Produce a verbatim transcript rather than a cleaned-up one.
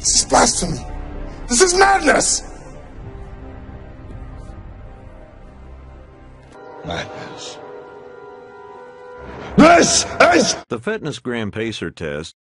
This is blasphemy. This is madness. Madness. This is... The Fitness Gram Pacer test